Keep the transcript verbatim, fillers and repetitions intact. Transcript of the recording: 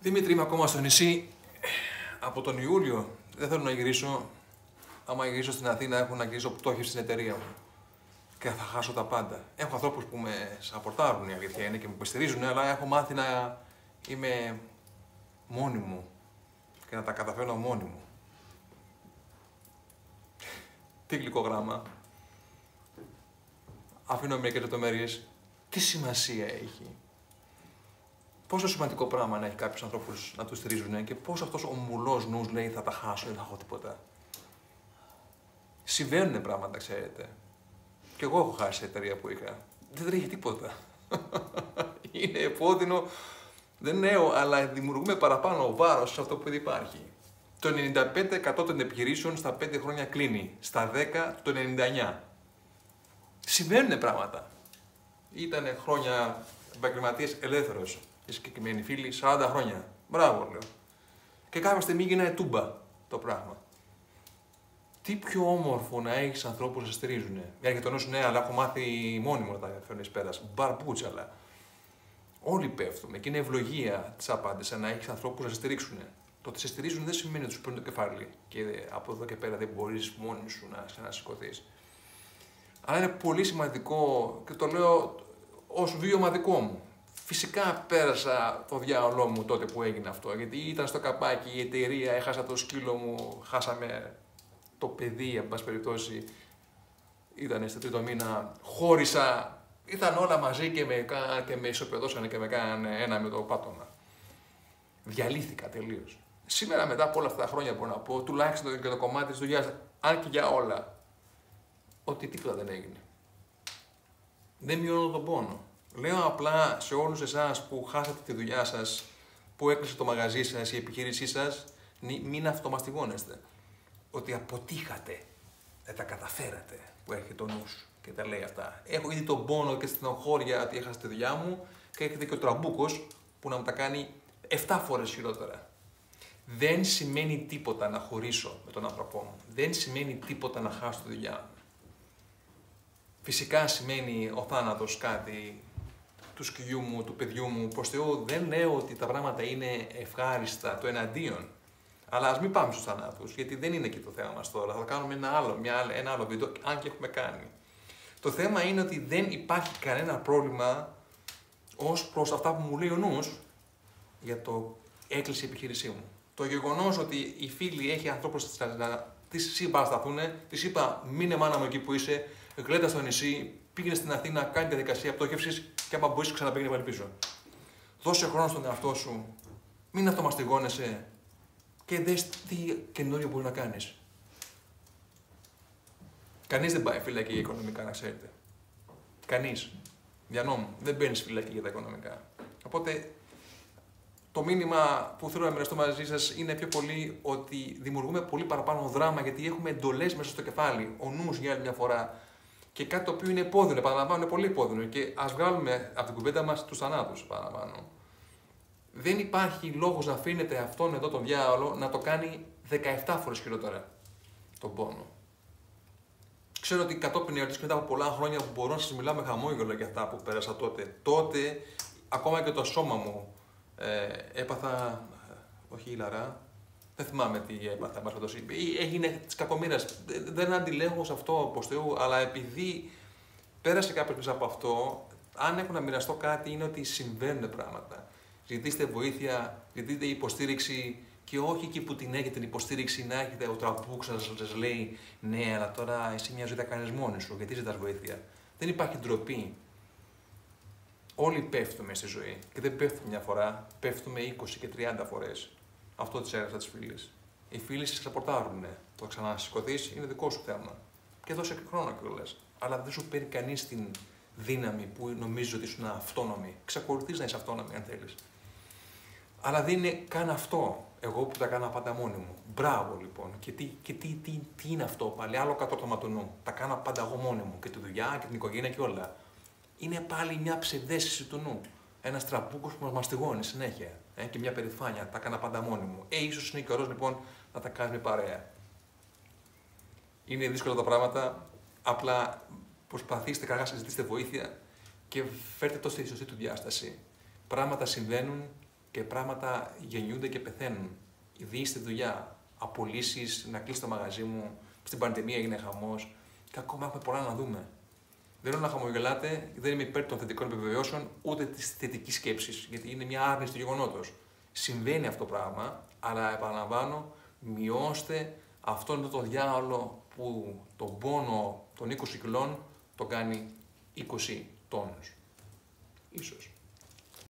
Δημήτρη, είμαι ακόμα στο νησί από τον Ιούλιο. Δεν θέλω να γυρίσω. Άμα γυρίσω στην Αθήνα, έχω να γυρίσω πτώχευση στην εταιρεία μου. Και θα χάσω τα πάντα. Έχω ανθρώπους που με σαπορτάρουν, η αλήθεια είναι, και με υποστηρίζουν, αλλά έχω μάθει να είμαι μόνη μου και να τα καταφέρνω μόνη μου. Τι γλυκό γράμμα. Αφήνω μερικές λεπτομέρειες. Τι σημασία έχει. Πόσο σημαντικό πράγμα να έχει κάποιους ανθρώπους να τους στηρίζουν και πώς αυτός ο μουλός νους λέει θα τα χάσω, δεν θα έχω τίποτα. Συμβαίνουν πράγματα, ξέρετε. Κι εγώ έχω χάσει την εταιρεία που είχα. Δεν τρέχει τίποτα. Είναι επώδυνο, δεν νέο, αλλά δημιουργούμε παραπάνω βάρος σε αυτό που ήδη υπάρχει. Το ενενήντα πέντε τοις εκατό των επιχειρήσεων στα πέντε χρόνια κλείνει. Στα δέκα το ενενήντα εννιά τοις εκατό. Συμβαίνουν πράγματα. Ήτανε χρόνια επαγγελματίας ελεύθερος. Οι συγκεκριμένοι φίλοι, σαράντα χρόνια. Μπράβο, λέω. Και κάποια στιγμή γίνανε τούμπα το πράγμα. Τι πιο όμορφο να έχεις ανθρώπους να σε στηρίζουν. Για το νου σου, ναι, αλλά έχω μάθει μόνη μου να τα φέρνω εις πέρας. Μπαρμπούτσαλα. Όλοι πέφτουμε και είναι ευλογία της απάντησης να έχεις ανθρώπους να σε στηρίξουν. Το ότι σε στηρίζουν δεν σημαίνει ότι σου παίρνουν το κεφάλι και από εδώ και πέρα δεν μπορείς μόνοι σου να ξανασηκωθείς. Αλλά είναι πολύ σημαντικό και το λέω ως βίωμα δικό μου. Φυσικά πέρασα το διάολό μου τότε που έγινε αυτό, γιατί ήταν στο καπάκι η εταιρεία, έχασα το σκύλο μου, χάσαμε το παιδί, εν πάση περιπτώσει, ήταν στο τρίτο μήνα, χώρισα, ήταν όλα μαζί και με, και με ισοπεδώσανε και με κάνανε ένα με το πάτωμα. Διαλύθηκα τελείως. Σήμερα μετά από όλα αυτά τα χρόνια μπορώ να πω, τουλάχιστον και το κομμάτι της δουλειάς, αν και για όλα, ότι τίποτα δεν έγινε. Δεν μειώνω τον πόνο. Λέω απλά σε όλους εσάς που χάσατε τη δουλειά σας, που έκλεισε το μαγαζί σας, η επιχείρησή σας, μην αυτομαστιγώνεστε. Ότι αποτύχατε, δεν τα καταφέρατε, που έρχεται το νους και τα λέει αυτά. Έχω ήδη τον πόνο και στην οχώρια ότι έχασα τη δουλειά μου και έρχεται και ο τραμπούκος που να μου τα κάνει εφτά φορές χειρότερα. Δεν σημαίνει τίποτα να χωρίσω με τον άνθρωπό μου. Δεν σημαίνει τίποτα να χάσω τη δουλειά μου. Φυσικά σημαίνει ο θάνατος κάτι του σκυλιού μου, του παιδιού μου. Προς Θεού δεν λέω ότι τα πράγματα είναι ευχάριστα, το εναντίον. Αλλά ας μην πάμε στους θανάτους, γιατί δεν είναι εκεί το θέμα μας τώρα. Θα κάνουμε ένα άλλο, μια, ένα άλλο βίντεο, αν και έχουμε κάνει. Το θέμα είναι ότι δεν υπάρχει κανένα πρόβλημα ως προς αυτά που μου λέει ο νους για το έκλεισε η επιχείρησή μου. Το γεγονός ότι η φίλη έχει ανθρώπους να τις συμπαρασταθούν, της είπα μείνε μάνα μου εκεί που είσαι, γλέτα στο νησί, πήγαινε στην Αθήνα, κάνει τη διαδικασία πτώχευσης και άμα μπορείς ξαναπήγαινε πάλι πίσω. Δώσε χρόνο στον εαυτό σου, μην αυτομαστιγώνεσαι και δες τι καινούριο μπορεί να κάνεις. Κανείς δεν πάει φυλακή οικονομικά, να ξέρετε. Κανείς. Για νόμο. Δεν μπαίνεις φυλακή για τα οικονομικά. Οπότε το μήνυμα που θέλω να μοιραστώ μαζί σας είναι πιο πολύ ότι δημιουργούμε πολύ παραπάνω δράμα γιατί έχουμε εντολές μέσα στο κεφάλι. Ο νους για άλλη μια φορά. Και κάτι το οποίο είναι επώδυνο, επαναλαμβάνω, είναι πολύ επώδυνο. Και ας βγάλουμε από την κουβέντα μας τους θανάτους, επαναλαμβάνω. Δεν υπάρχει λόγος να αφήνετε αυτόν εδώ τον διάολο να το κάνει δεκαεπτά φορές χειρότερα τον πόνο. Ξέρω ότι κατόπιν εορτής και μετά από πολλά χρόνια που μπορώ να σας μιλάω με χαμόγελο για αυτά που πέρασα τότε. Τότε, ακόμα και το σώμα μου ε, έπαθα, όχι ηλαρά, δεν θυμάμαι τι έπαθα, μας φαντώσει. Έγινε της κακομοίρας. Δεν αντιλέγω σε αυτό προς Θεού, αλλά επειδή πέρασε κάποιος μέσα από αυτό, αν έχω να μοιραστώ κάτι είναι ότι συμβαίνουν πράγματα. Ζητήστε βοήθεια, ζητήστε υποστήριξη και όχι εκεί που την έχετε την υποστήριξη να έχετε ο τραμπούκ σας σας λέει ναι, αλλά τώρα εσύ μια ζωή τα κάνεις μόνη σου, γιατί ζητάς βοήθεια. Δεν υπάρχει ντροπή. Όλοι πέφτουμε στη ζωή και δεν πέφτουμε μια φορά, πέφτουμε είκοσι και τριάντα φορές. Αυτό της έγραψα της φίλης. Οι φίλοι σας σαπορτάρουν. Το ξανασηκωθείς είναι δικό σου θέμα. Και δώσε και χρόνο κιόλας. Αλλά δεν σου παίρνει κανείς την δύναμη που νομίζει ότι ήσουν αυτόνομη. Ξεκολουθείς να είσαι αυτόνομη αν θέλεις. Αλλά δεν είναι καν αυτό. Εγώ που τα κάνα πάντα μόνη μου. Μπράβο λοιπόν. Και τι, και τι, τι, τι είναι αυτό πάλι. Άλλο κατόρθωμα του νου. Τα κάνα πάντα εγώ μόνη μου. Και τη δουλειά και την οικογένεια και όλα. Είναι πάλι μια ψευδαίσθηση του νου. Ένα τραμπούκος που μας μαστιγώνει συνέχεια. Ε, και μια περηφάνεια. Τα κάνα πάντα μόνη μου. Ε, ίσως είναι καιρός λοιπόν να τα κάνουμε παρέα. Είναι δύσκολα τα πράγματα. Απλά προσπαθήστε καλά, συζητήστε βοήθεια και φέρτε το στη σωστή του διάσταση. Πράγματα συμβαίνουν και πράγματα γεννιούνται και πεθαίνουν. Ιδίοι στη δουλειά, απολύσεις, να κλείσει το μαγαζί μου, στην πανδημία έγινε χαμός και ακόμα έχουμε πολλά να δούμε. Δεν θέλω να χαμογελάτε, δεν είμαι υπέρ των θετικών επιβεβαιώσεων ούτε τη θετική σκέψη, γιατί είναι μια άρνηση του γεγονότος. Συμβαίνει αυτό το πράγμα, αλλά επαναλαμβάνω, μειώστε αυτόν τον διάολο που τον πόνο των είκοσι κιλών τον κάνει είκοσι τόνους. Ίσως.